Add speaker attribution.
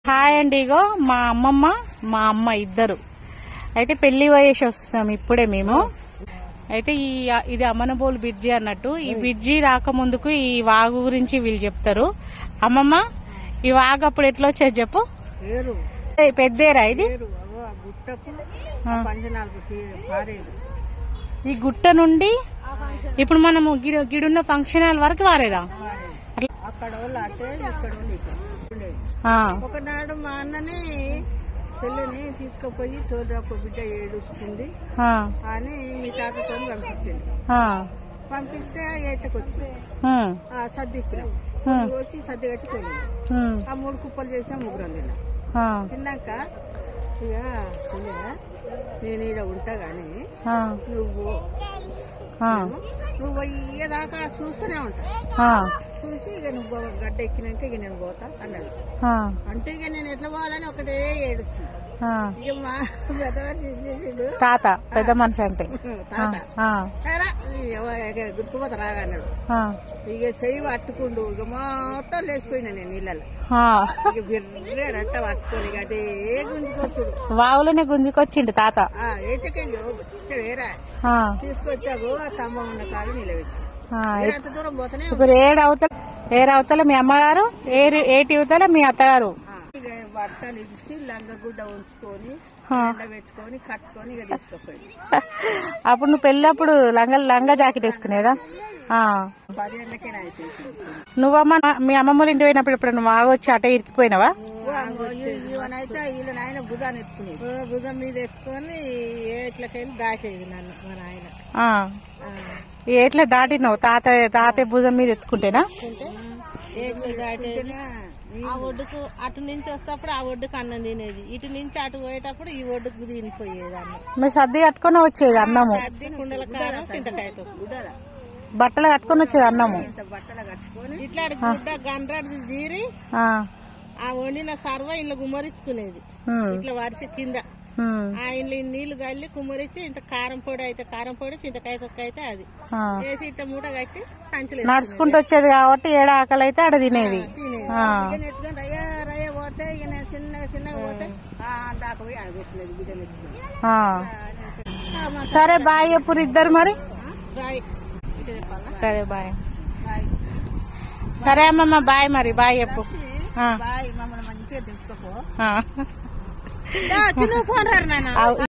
Speaker 1: Hi అండి, ఇగో మా అమ్మమ్మ మా అమ్మ ఇద్దరు అయితే పెళ్లి వయసు వస్తున్నాం ఇప్పుడే మేము. అయితే ఇది అమ్మనబోలు బ్రిడ్జి అన్నట్టు. ఈ బ్రిడ్జి రాకముందుకు ఈ వాగు గురించి వీళ్ళు చెప్తారు. అమ్మమ్మ, ఈ వాగు అప్పుడు ఎట్లా వచ్చేది చెప్పు. పెద్దేరా ఇది? ఈ గుట్ట నుండి ఇప్పుడు మనము గిడున్న ఫంక్షన్ హాల్ వరకు వారేదా?
Speaker 2: ఒకనాడు మా అన్నని చెల్లెని తీసుకుపోయి తోడ్రాకు బిడ్డ ఏడుస్తుంది అని మీ తాతతో పంపించింది. పంపిస్తే ఏటకు వచ్చింది, సర్ది ఇప్పినాం, వచ్చి సర్ది కట్టి తోలింది. ఆ 3 కుప్పలు చేసినా 3 తిన్నాం. తిన్నాక ఇక చెల్లె, నేను ఈడ ఉంటా గాని నువ్వు అయ్యేదాకా చూస్తూనే ఉంటా, చూసి ఇక నువ్వు గడ్డ ఎక్కినాక ఇక నేను పోతా అన్నాడు. అంటే ఇక నేను ఎట్లా పోవాలని ఒకటే ఏడుస్తుంది. ఇక మా పెద్దవాడు
Speaker 1: తాత, పెద్ద మనిషి అంటే
Speaker 2: గుర్తుకుపోతా రాగా అన్నాడు. ఇక చెయ్యి పట్టుకుండు, ఇక మొత్తం లేచిపోయినా నేను నీళ్ళలో. ఇక బిర్రట పట్టుకోని ఇక అదే గుంజుకొచ్చుడు,
Speaker 1: వాగులోనే గుంజుకొచ్చిండు తాత.
Speaker 2: ఏటకెళ్ళి వేరా తీసుకొచ్చాకు ఆ స్తంభం ఉన్న కాడు నిలబెట్టి అంత దూరం పోతానే.
Speaker 1: ఇప్పుడు ఏరవతల మీ అమ్మగారు, ఏటి యువతల మీ అత్తగారు.
Speaker 2: ఇక బట్టలు ఇచ్చి లంగగుడ్డ ఉంచుకొని పెట్టుకొని కట్టుకొని ఇక తీసుకుపోయింది.
Speaker 1: అప్పుడు నువ్వు పెళ్ళప్పుడు లంగా జాకెట్ వేసుకునేదా?
Speaker 2: 10 ఏళ్ళకే నాకు చేసింది.
Speaker 1: నువ్వమ్మ మీ అమ్మమ్మలు ఇంటి పోయినప్పుడు ఇప్పుడు నువ్వు ఆగొచ్చి అట ఇరికిపోయినావా?
Speaker 2: ఇవనైతే వీళ్ళ నాయన భుజాన్ని ఎత్తుకునేది, భుజం మీద ఎత్తుకొని ఏట్లకెళ్ళి దాటేది నన్ను మా నాయన.
Speaker 1: ఎట్లా దాటినావు? తాత భుజం మీద ఎత్తుకుంటేనా?
Speaker 2: ఆ ఒడ్డుకు అటు నుంచి వస్తేప్పుడు ఆ ఒడ్డుకు అన్నం తినేది, ఇటు నుంచి అటు పోయేటప్పుడు ఈ ఒడ్డుకు తినిపోయేది అన్నం.
Speaker 1: మీరు సర్ది కట్టుకొని వచ్చేది అన్నము,
Speaker 2: సర్ది కుండల కారం చింతకాయతో
Speaker 1: బట్టలు కట్టుకొని వచ్చేది అన్నము.
Speaker 2: బట్టలు కట్టుకొని ఇట్లా గుడ్డ గండ్రాడి జీరి ఆ వండిన సర్వ ఇళ్ళ గుమ్మరించుకునేది, ఇట్లా వరిసి కింద ఆ ఇల్లు నీళ్లు గల్లి కుమ్మరించి ఇంత కారం పొడి అయితే కారం పొడి, చింతకాయ తొక్క అయితే అది వేసి ఇట్లా మూట కట్టి సంచలు
Speaker 1: నడుచుకుంటూ వచ్చేది కాబట్టి ఏడ ఆకలి అయితే ఆడ తినేది.
Speaker 2: నెట్టుకొని రయ్య పోతే ఇక నేను చిన్నగా పోతే దాకా పోయి ఆడ కూర్చునేది బిడ్డ నెట్టుకొని.
Speaker 1: సరే బాయ్ ఎప్పుడు ఇద్దరు మరి.
Speaker 2: బాయ్.
Speaker 1: సరే బాయ్. సరే అమ్మమ్మ బాయ్ మరి. బాయ్ చెప్పు.
Speaker 2: బాయ్. మమ్మల్ని మంచిగా దింపుకోపో. చిన్న ఫోన్ రా నాన్న.